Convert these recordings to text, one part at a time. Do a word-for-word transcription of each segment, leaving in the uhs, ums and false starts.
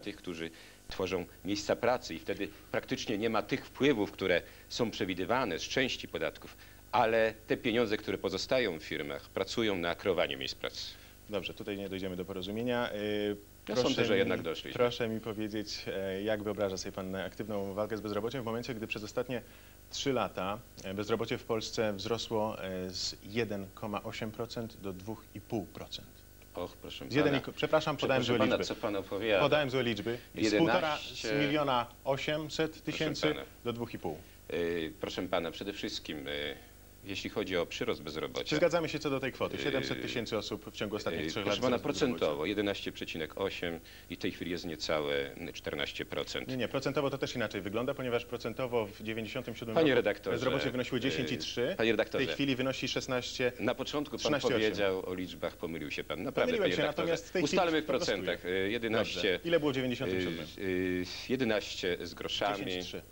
tych, którzy tworzą miejsca pracy i wtedy praktycznie nie ma tych wpływów, które są przewidywane z części podatków, ale te pieniądze, które pozostają w firmach, pracują na kreowanie miejsc pracy. Dobrze, tutaj nie dojdziemy do porozumienia. Ja sądzę, że jednak doszliśmy. Proszę mi powiedzieć, jak wyobraża sobie pan aktywną walkę z bezrobociem w momencie, gdy przez ostatnie trzy lata bezrobocie w Polsce wzrosło z jeden przecinek osiem procent do dwa przecinek pięć procent. Och, proszę jeden, pana. Przepraszam, podałem proszę złe pana, liczby. co pan opowiada? Podałem złe liczby. Z jedenaście półtora miliona osiemset tysięcy do dwóch i pół. Yy, proszę pana, przede wszystkim yy, jeśli chodzi o przyrost bezrobocia. Czy zgadzamy się co do tej kwoty? siedemset tysięcy osób w ciągu ostatnich trzech lat. Proszę pana, procentowo jedenaście przecinek osiem i w tej chwili jest niecałe czternaście procent. Nie, nie, procentowo to też inaczej wygląda, ponieważ procentowo w dziewięćdziesiątym siódmym Panie roku redaktorze, bezrobocie wynosiło dziesięć i trzy, Panie redaktorze, w tej chwili wynosi szesnaście. Na początku pan powiedział o liczbach, pomylił się pan. Naprawdę, Pomyliłem panie się, redaktorze. natomiast w tej Ustalmy chwili w procentach. jedenaście. Dobrze. Ile było w dziewięćdziesiątym siódmym? jedenaście z groszami. dziesięć trzy.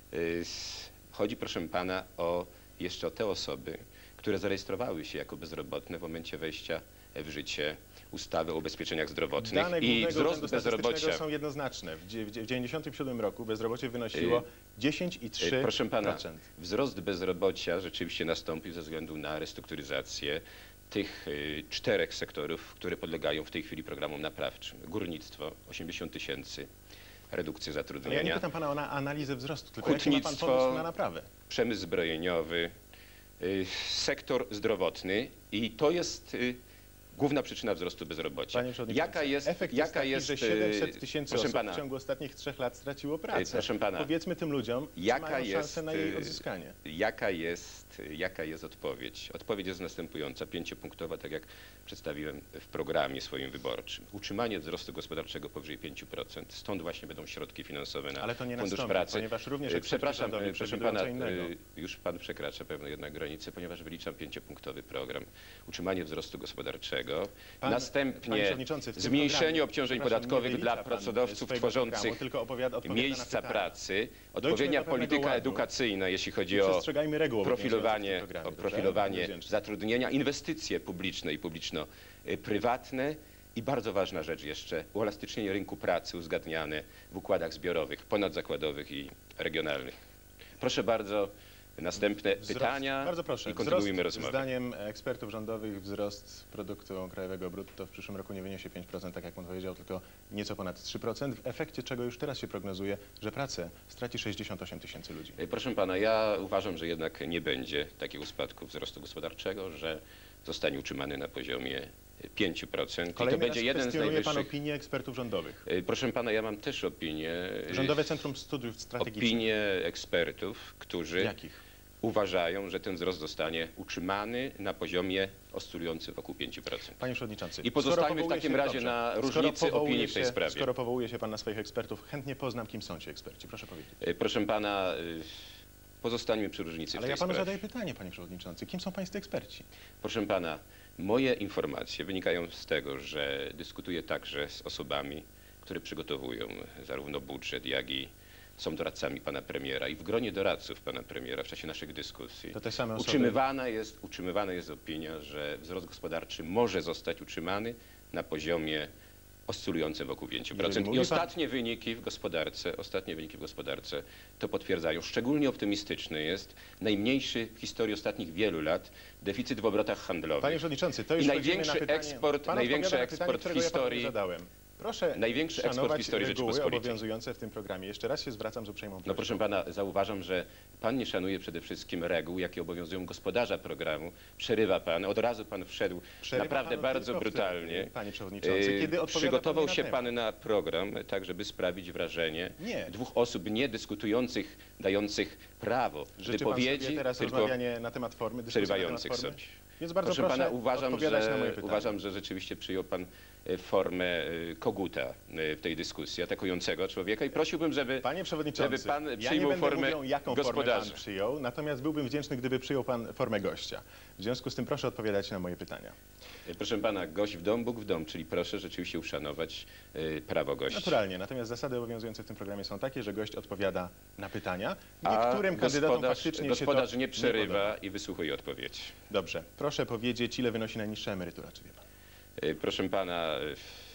Chodzi, proszę pana, o jeszcze o te osoby, które zarejestrowały się jako bezrobotne w momencie wejścia w życie ustawy o ubezpieczeniach zdrowotnych. Dane I wzrost bezrobocia są jednoznaczne. W dziewięćdziesiątym siódmym roku bezrobocie wynosiło dziesięć i trzy procent. Proszę pana, wzrost bezrobocia rzeczywiście nastąpił ze względu na restrukturyzację tych y, czterech sektorów, które podlegają w tej chwili programom naprawczym. Górnictwo, osiemdziesiąt tysięcy, redukcja zatrudnienia. Ja nie pytam pana o analizę wzrostu, tylko hutnictwo, jaki ma pan pomysł na naprawę? Przemysł zbrojeniowy, y, sektor zdrowotny i to jest y, główna przyczyna wzrostu bezrobocia. Panie przewodniczący, jaka jest, efekt jaka jest taki, jest, że siedemset tysięcy osób pana, w ciągu ostatnich trzech lat straciło pracę. Proszę pana, powiedzmy tym ludziom, jaka mają jest, szansę na jej odzyskanie. Jaka jest, jaka jest odpowiedź? Odpowiedź jest następująca, pięciopunktowa, tak jak przedstawiłem w programie swoim wyborczym. Utrzymanie wzrostu gospodarczego powyżej pięć procent. Stąd właśnie będą środki finansowe na Ale to nie Fundusz nastąpi, Pracy. ponieważ również Przepraszam, proszę pana, co innego. już pan przekracza pewną jednak granicę, ponieważ wyliczam pięciopunktowy program. Utrzymanie wzrostu gospodarczego. Pan, Następnie zmniejszenie obciążeń podatkowych dla pracodawców tworzących miejsca pracy, odpowiednia polityka edukacyjna, jeśli chodzi o profilowanie, o profilowanie zatrudnienia, inwestycje publiczne i publiczno-prywatne i bardzo ważna rzecz jeszcze, uelastycznienie rynku pracy uzgadniane w układach zbiorowych, ponadzakładowych i regionalnych. Proszę bardzo. Następne wzrost, pytania bardzo proszę. i kontynuujemy wzrost, rozmowę. Zdaniem ekspertów rządowych wzrost produktu krajowego brutto w przyszłym roku nie wyniesie pięć procent, tak jak pan powiedział, tylko nieco ponad trzy procent, w efekcie czego już teraz się prognozuje, że pracę straci sześćdziesiąt osiem tysięcy ludzi. Proszę pana, ja uważam, że jednak nie będzie takiego spadku wzrostu gospodarczego, że zostanie utrzymany na poziomie pięć procent. Kolejny I to będzie jeden z najwyższych. pan opinię ekspertów rządowych. Proszę pana, ja mam też opinię. Rządowe Centrum Studiów Strategicznych. Opinie ekspertów, którzy Jakich? uważają, że ten wzrost zostanie utrzymany na poziomie oscylującym wokół pięć procent. Panie przewodniczący, I pozostajmy w takim razie dobrze, na różnicy opinii w tej się, sprawie. Skoro powołuje się pan na swoich ekspertów, chętnie poznam, kim są ci eksperci. Proszę powiedzieć. Proszę pana, pozostańmy przy różnicy Ale w tej ja panu sprawie. zadaję pytanie, panie przewodniczący. Kim są pańscy eksperci? Proszę pana, moje informacje wynikają z tego, że dyskutuję także z osobami, które przygotowują zarówno budżet, jak i są doradcami pana premiera i w gronie doradców pana premiera w czasie naszych dyskusji to te same osoby... utrzymywana jest, utrzymywana jest opinia, że wzrost gospodarczy może zostać utrzymany na poziomie oscylującym wokół pięć procent. I ostatnie pan... wyniki w gospodarce, ostatnie wyniki w gospodarce to potwierdzają. Szczególnie optymistyczny jest najmniejszy w historii ostatnich wielu lat deficyt w obrotach handlowych. Panie przewodniczący, to już I największy na pytanie... eksport, pan największy eksport pytanie, w historii. Ja Proszę największy eksport w historii reguły Rzeczypospolitej. obowiązujące w tym programie. Jeszcze raz się zwracam z uprzejmą prośbą. No proszę pana, zauważam, że pan nie szanuje przede wszystkim reguł, jakie obowiązują gospodarza programu. Przerywa pan, od razu pan wszedł Przerywa naprawdę pan bardzo wtedy, brutalnie. Panie przewodniczący, kiedy Przygotował pan się na pan na program, tak żeby sprawić wrażenie nie. dwóch osób niedyskutujących, dających prawo Życzy wypowiedzi, pan sobie teraz tylko rozmawianie na temat formy, przerywających sobie. Więc bardzo proszę, proszę pana, uważam, że, na uważam, że rzeczywiście przyjął pan formę koguta w tej dyskusji, atakującego człowieka i prosiłbym, żeby, Panie przewodniczący, żeby pan ja przyjął nie formę mówią, jaką gospodarza. Formę pan przyjął, natomiast byłbym wdzięczny, gdyby przyjął pan formę gościa. W związku z tym proszę odpowiadać na moje pytania. Proszę pana, gość w dom, Bóg w dom, czyli proszę rzeczywiście uszanować y, prawo gości. Naturalnie, natomiast zasady obowiązujące w tym programie są takie, że gość odpowiada na pytania. Niektórym A kandydatom faktycznie gospodarz się to nie przerywa nie i wysłuchuje odpowiedzi. Dobrze, proszę powiedzieć, ile wynosi najniższa emerytura, czy wie pan? Y, proszę pana, y,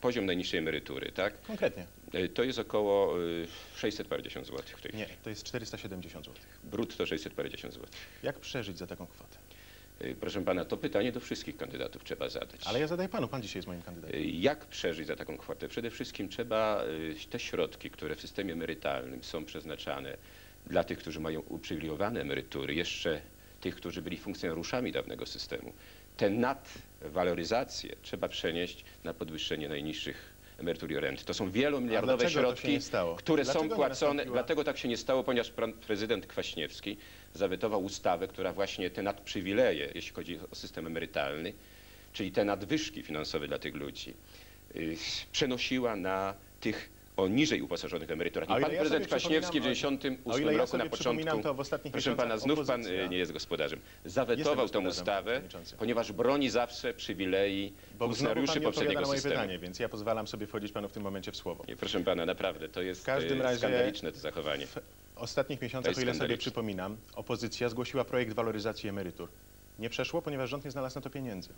poziom najniższej emerytury, tak? Konkretnie. Y, To jest około y, sześćset parędziesiąt złotych w tej chwili. Nie, to jest czterysta siedemdziesiąt złotych. Brutto sześćset parędziesiąt złotych. Jak przeżyć za taką kwotę? Y, Proszę pana, to pytanie do wszystkich kandydatów trzeba zadać. Ale ja zadaję panu, pan dzisiaj jest moim kandydatem. Y, Jak przeżyć za taką kwotę? Przede wszystkim trzeba y, te środki, które w systemie emerytalnym są przeznaczane dla tych, którzy mają uprzywilejowane emerytury, jeszcze tych, którzy byli funkcjonariuszami dawnego systemu, te nadwaloryzacje trzeba przenieść na podwyższenie najniższych emerytur i rent. To są wielomiliardowe dlaczego to się środki, nie stało? które Dlaczego są nie płacone. nastąpiła- Dlatego tak się nie stało, ponieważ pan prezydent Kwaśniewski zawetował ustawę, która właśnie te nadprzywileje, jeśli chodzi o system emerytalny, czyli te nadwyżki finansowe dla tych ludzi, yy, przenosiła na tych o niżej uposażonych emeryturach. I O ile pan ja prezydent sobie Kwaśniewski w przypominam, dziewięćdziesiątym o ósmym ile ja roku sobie na przypominam, początku, to w ostatnich proszę miesiącach pana, znów pan opozycja- y, nie jest gospodarzem, zawetował Jestem tę gospodarzem, ustawę, przewodniczący. ponieważ broni zawsze przywilei Bo znowu funkcjonariuszy pan nie odpowiada poprzedniego na moje systemu. pytanie, więc ja pozwalam sobie wchodzić panu w tym momencie w słowo. Nie, proszę pana, naprawdę, to jest W każdym e, razie- skandaliczne to zachowanie. W ostatnich To miesiącach, jest o ile sobie skandaliczne. przypominam, opozycja zgłosiła projekt waloryzacji emerytur. Nie przeszło, ponieważ rząd nie znalazł na to pieniędzy.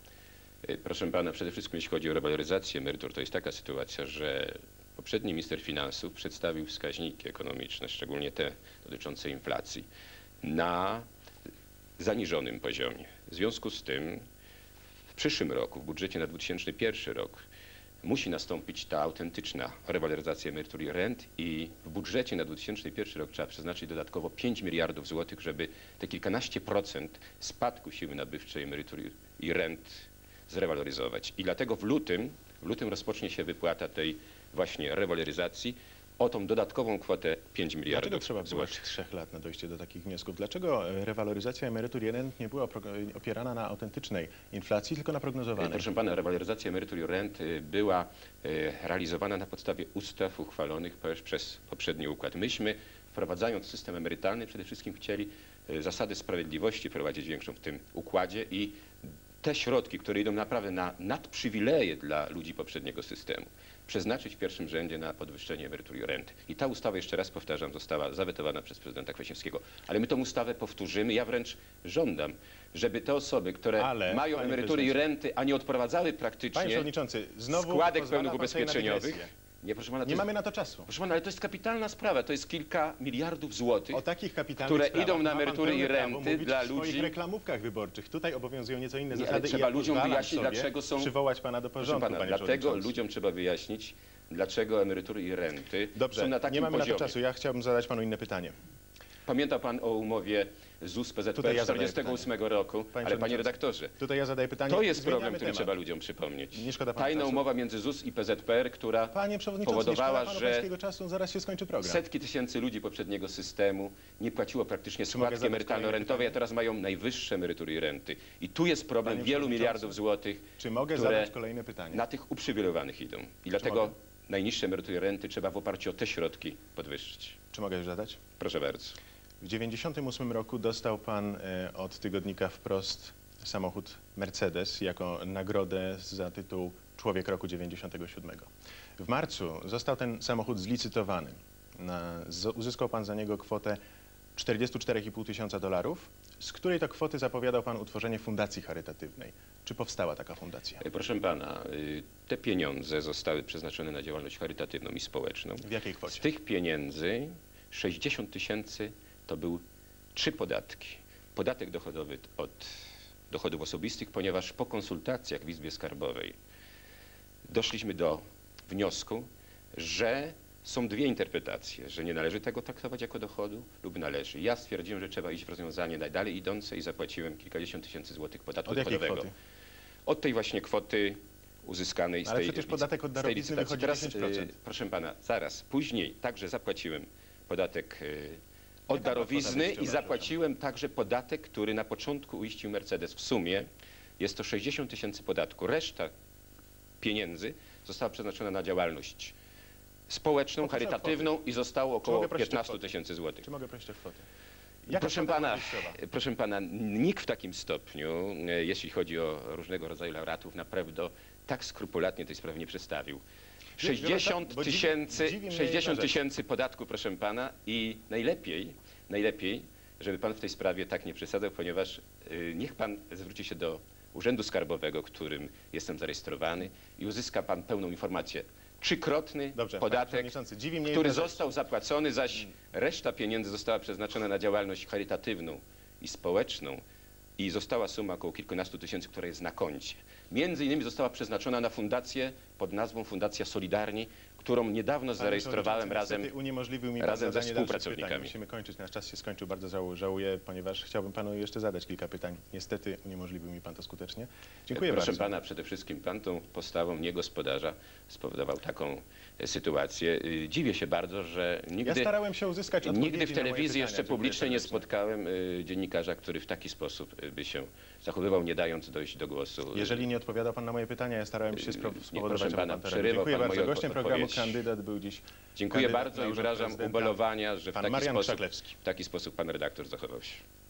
E, Proszę pana, przede wszystkim jeśli chodzi o rewaloryzację emerytur, to jest taka sytuacja, że poprzedni minister finansów przedstawił wskaźniki ekonomiczne, szczególnie te dotyczące inflacji, na zaniżonym poziomie. W związku z tym w przyszłym roku, w budżecie na dwa tysiące pierwszy rok, musi nastąpić ta autentyczna rewaloryzacja emerytur i rent i w budżecie na dwa tysiące pierwszy rok trzeba przeznaczyć dodatkowo pięć miliardów złotych, żeby te kilkanaście procent spadku siły nabywczej emerytur i rent zrewaloryzować. I dlatego w lutym, w lutym rozpocznie się wypłata tej właśnie rewaloryzacji o tą dodatkową kwotę pięć Dlaczego miliardów trzeba było złotych. aż trzech lat na dojście do takich wniosków? Dlaczego e, rewaloryzacja emerytur i rent nie była prog- opierana na autentycznej inflacji, tylko na prognozowanej? Proszę pana, rewaloryzacja emerytur i rent y, była y, realizowana na podstawie ustaw uchwalonych też przez poprzedni układ. Myśmy, wprowadzając system emerytalny, przede wszystkim chcieli y, zasady sprawiedliwości prowadzić większą w tym układzie i te środki, które idą naprawdę na nadprzywileje dla ludzi poprzedniego systemu, przeznaczyć w pierwszym rzędzie na podwyższenie emerytur i rent. I ta ustawa, jeszcze raz powtarzam, została zawetowana przez prezydenta Kwaśniewskiego. Ale my tą ustawę powtórzymy. Ja wręcz żądam, żeby te osoby, które Ale, mają panie emerytury i prezydencie- renty, a nie odprowadzały Panie praktycznie przewodniczący, znowu składek pozwala pełnych pan sobie na ubezpieczeniowych. dygresję. Nie, proszę pana, to Nie jest, mamy na to czasu. proszę pana, ale to jest kapitalna sprawa. To jest kilka miliardów złotych. O takich kapitalnych które sprawach idą na ma pan emerytury i pełne prawo renty mówić dla w swoich ludzi- reklamówkach wyborczych. Tutaj obowiązują nieco inne Nie, ale zasady i trzeba ja ludziom pozwalam wyjaśnić, sobie dlaczego są- przywołać pana do Proszę porządku, pana, panie dlatego przewodniczący. ludziom trzeba wyjaśnić, dlaczego emerytury i renty Dobrze, są na takim nie mamy poziomie. na to czasu. Ja chciałbym zadać panu inne pytanie. Pamięta pan o umowie ZUS P Z P Tutaj ja z zadaję czterdziestego ósmego roku, ale panie przewodniczący, redaktorze, Tutaj ja zadaję pytanie. to jest zmieniamy problem, który temat. trzeba ludziom przypomnieć. Nie szkoda panu Tajna czasu? umowa między ZUS i P Z P R, która Panie przewodniczący, powodowała, nie szkoda panu że pańskiego czasu, zaraz się skończy program. setki tysięcy ludzi poprzedniego systemu nie płaciło praktycznie mogę składki zadać emerytalno-rentowej, kolejne a teraz mają najwyższe emerytury i renty. I tu jest problem Panie wielu przewodniczący, miliardów złotych, Czy mogę które zadać kolejne pytanie? na tych uprzywilejowanych idą. I dlatego mogę? najniższe emerytury i renty trzeba w oparciu o te środki podwyższyć. Czy mogę już zadać? Proszę bardzo. W dziewięćdziesiątym ósmym roku dostał pan e, od tygodnika Wprost samochód Mercedes jako nagrodę za tytuł Człowiek Roku dziewięćdziesiątego siódmego. W marcu został ten samochód zlicytowany. Na, z, uzyskał pan za niego kwotę czterdzieści cztery i pół tysiąca dolarów, z której to kwoty zapowiadał pan utworzenie fundacji charytatywnej. Czy powstała taka fundacja? E, Proszę pana, y, te pieniądze zostały przeznaczone na działalność charytatywną i społeczną. W jakiej Z kwocie? tych pieniędzy sześćdziesiąt tysięcy to był trzy podatki. Podatek dochodowy od dochodów osobistych, ponieważ po konsultacjach w Izbie Skarbowej doszliśmy do wniosku, że są dwie interpretacje, że nie należy tego traktować jako dochodu lub należy. Ja stwierdziłem, że trzeba iść w rozwiązanie najdalej idące i zapłaciłem kilkadziesiąt tysięcy złotych podatku Od jakiej dochodowego. kwoty? Od tej właśnie kwoty uzyskanej z Ale tej przecież lic- podatek od z tej darowizny licytacji. wychodzi Teraz, dziesięć procent. y, proszę pana, zaraz, później także zapłaciłem podatek y, od Jaka darowizny kwota i wyjściowa, zapłaciłem także podatek, który na początku uiścił Mercedes. W sumie jest to sześćdziesiąt tysięcy podatku. Reszta pieniędzy została przeznaczona na działalność społeczną, Poproszę o charytatywną i zostało mogę około prosić o piętnaście kwotę? tysięcy złotych. Czy mogę prosić o kwotę? Jaka Proszę kwota pana, wyjściowa? proszę pana, nikt w takim stopniu, e, jeśli chodzi o różnego rodzaju laureatów, naprawdę tak skrupulatnie tej sprawy nie przedstawił. sześćdziesiąt bo dziwi- tysięcy, dziwi mnie jedna sześćdziesiąt rzecz. tysięcy podatku, proszę pana, i najlepiej, najlepiej, żeby pan w tej sprawie tak nie przesadzał, ponieważ y, niech pan zwróci się do Urzędu Skarbowego, którym jestem zarejestrowany i uzyska pan pełną informację. Trzykrotny Dobrze, podatek, dziwi mnie który jedna rzecz. został zapłacony, zaś reszta pieniędzy została przeznaczona na działalność charytatywną i społeczną i została suma około kilkunastu tysięcy, która jest na koncie. Między innymi została przeznaczona na fundację pod nazwą Fundacja Solidarni, którą niedawno zarejestrowałem razem, uniemożliwił mi pan razem ze zadanie dalszych pytań. współpracownikami. Musimy kończyć, nasz czas się skończył, bardzo żałuję, żałuję, ponieważ chciałbym panu jeszcze zadać kilka pytań. Niestety uniemożliwił mi pan to skutecznie. Dziękuję Proszę bardzo. pana, przede wszystkim pan tą postawą niegospodarza spowodował taką e, sytuację. Y, Dziwię się bardzo, że Ja nigdy, starałem się uzyskać odpowiedzi nigdy w na moje telewizji pytania. jeszcze Dziękuję publicznie nie serdecznie. spotkałem y, dziennikarza, który w taki sposób y, by się zachowywał, nie dając dojść do głosu. Jeżeli nie odpowiadał pan na moje pytania, ja starałem się spro- Nie, spowodować, proszę aby pana, pan to przerywał robił. Dziękuję pan bardzo. moją Gościem programu odpowiedź. kandydat był dziś Dziękuję kandydat bardzo na i urząd wyrażam prezydenta, ubolewania, że w pan taki, Marian sposób, Krzakowski. w taki sposób pan redaktor zachował się.